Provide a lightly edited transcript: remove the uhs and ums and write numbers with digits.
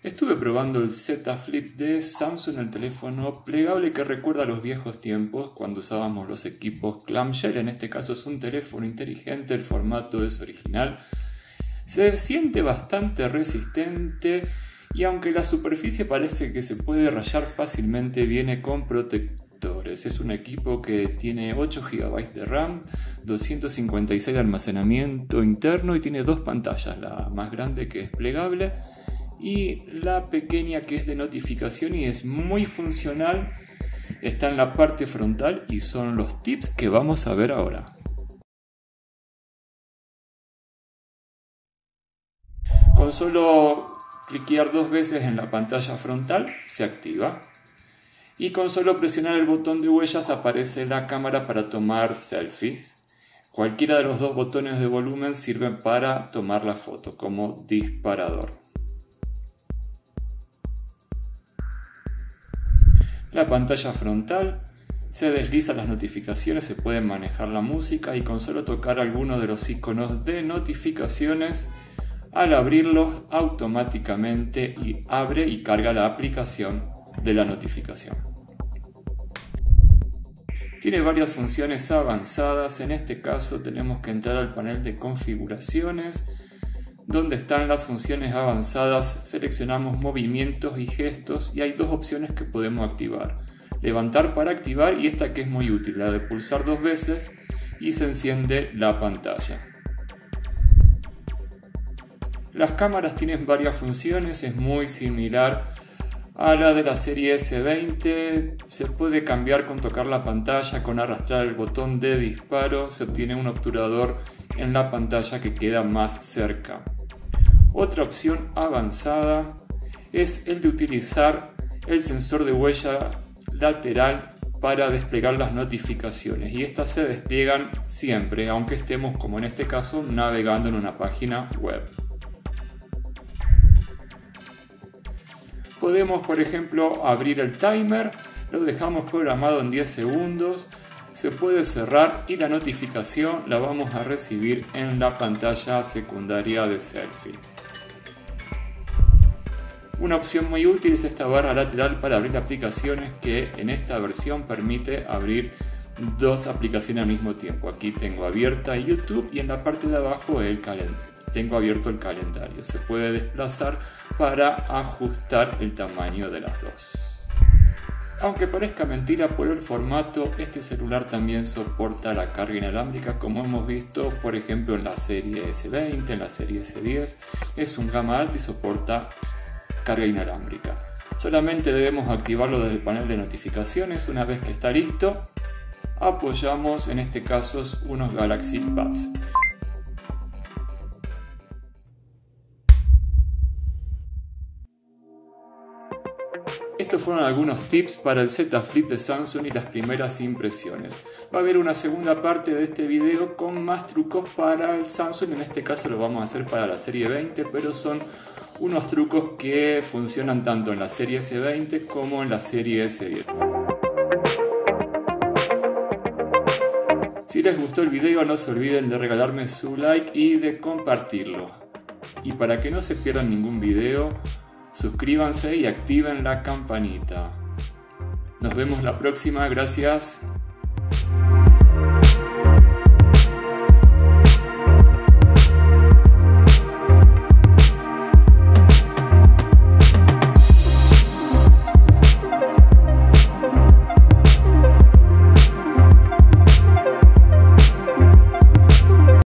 Estuve probando el Z Flip de Samsung, el teléfono plegable que recuerda a los viejos tiempos cuando usábamos los equipos clamshell. En este caso es un teléfono inteligente, el formato es original. Se siente bastante resistente y aunque la superficie parece que se puede rayar fácilmente, viene con protectores. Es un equipo que tiene 8 GB de RAM, 256 de almacenamiento interno y tiene dos pantallas, la más grande que es plegable y la pequeña que es de notificación y es muy funcional. Está en la parte frontal y son los tips que vamos a ver ahora. Con solo cliquear 2 veces en la pantalla frontal se activa y con solo presionar el botón de huellas aparece la cámara para tomar selfies. Cualquiera de los dos botones de volumen sirven para tomar la foto como disparador. La pantalla frontal se desliza las notificaciones, se puede manejar la música y con solo tocar alguno de los iconos de notificaciones, al abrirlos automáticamente abre y carga la aplicación de la notificación. Tiene varias funciones avanzadas. En este caso tenemos que entrar al panel de configuraciones, donde están las funciones avanzadas. Seleccionamos movimientos y gestos y hay dos opciones que podemos activar: levantar para activar y esta que es muy útil, la de pulsar 2 veces y se enciende la pantalla. Las cámaras tienen varias funciones, es muy similar a la de la serie S20. Se puede cambiar con tocar la pantalla, con arrastrar el botón de disparo se obtiene un obturador en la pantalla que queda más cerca. Otra opción avanzada es el de utilizar el sensor de huella lateral para desplegar las notificaciones y estas se despliegan siempre, aunque estemos, como en este caso, navegando en una página web. Podemos, por ejemplo, abrir el timer, lo dejamos programado en 10 segundos, se puede cerrar y la notificación la vamos a recibir en la pantalla secundaria de selfie. Una opción muy útil es esta barra lateral para abrir aplicaciones que en esta versión permite abrir 2 aplicaciones al mismo tiempo. Aquí tengo abierta YouTube y en la parte de abajo tengo abierto el calendario. Se puede desplazar para ajustar el tamaño de las dos. Aunque parezca mentira por el formato, este celular también soporta la carga inalámbrica, como hemos visto por ejemplo en la serie S20, en la serie S10. Es un gama alta y soporta carga inalámbrica. Solamente debemos activarlo desde el panel de notificaciones. Una vez que está listo, apoyamos en este caso unos Galaxy Buds. Estos fueron algunos tips para el Z Flip de Samsung y las primeras impresiones. Va a haber una segunda parte de este video con más trucos para el Samsung. En este caso lo vamos a hacer para la serie 20, pero son unos trucos que funcionan tanto en la serie S20 como en la serie S10. Si les gustó el video, no se olviden de regalarme su like y de compartirlo. Y para que no se pierdan ningún video, suscríbanse y activen la campanita. Nos vemos la próxima, gracias.